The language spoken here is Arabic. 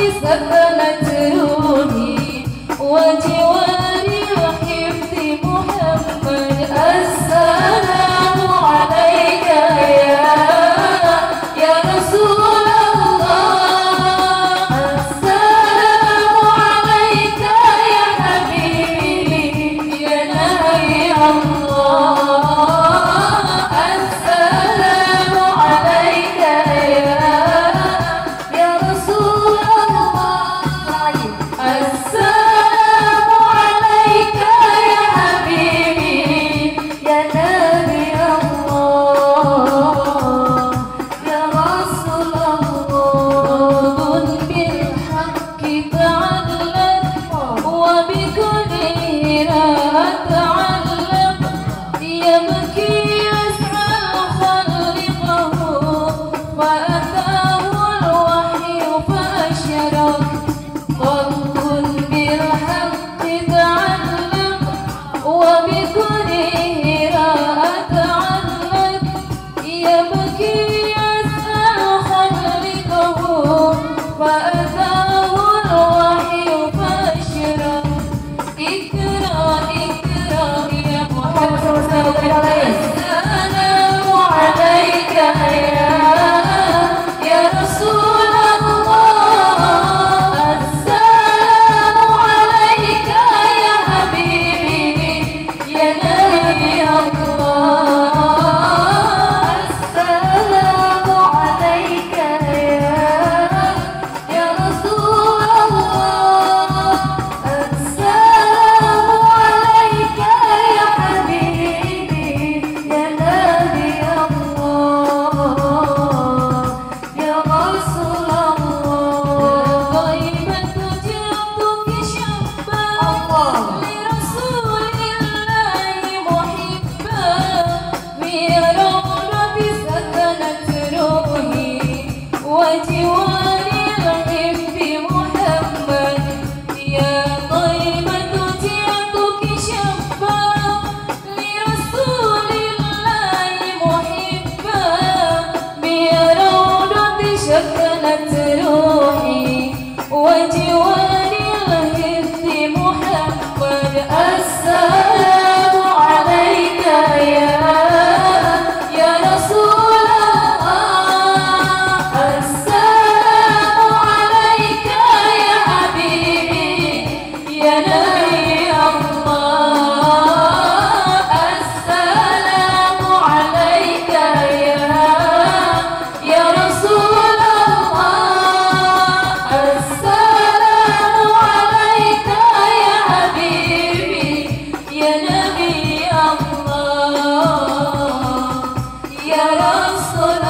سكنت روحي وجواري وحفظ محمد. السلام عليك يا رسول الله، السلام عليك يا حبيبي يا نبي الله، السلام عليك يا رسول الله، السلام عليك يا حبيبي يا نبي الله يا رسول الله. بالحق تعلم وبكله أتعلم، يبكي يسأل خلقه فأتاه الوحي فأشرك. قلب بالحق تعلم وبكله أتعلم، يبكي يسأل خلقه فأتاه الوحي فأشرك. اقرأ اقرأ يا محمد، السلام عليك يا رسول الله، السلام عليك يا حبيبي يا نبي الله، السلام عليك يا رسول الله، السلام عليك يا حبيبي يا نبي الله يا رسول الله. طيبة جئتك شابا لرسول الله محبا، في روضة سكنت روحي وجواري الحب محمد. يا طيبة جئتك شابا لرسول الله محبا، في روضة سكنت روحي وجواري الحب محمد. السلام عليك يا رسول الله، السلام عليك يا حبيبي يا نبي الله، السلام عليك يا رسول الله، السلام عليك يا حبيبي يا نبي الله يا رسول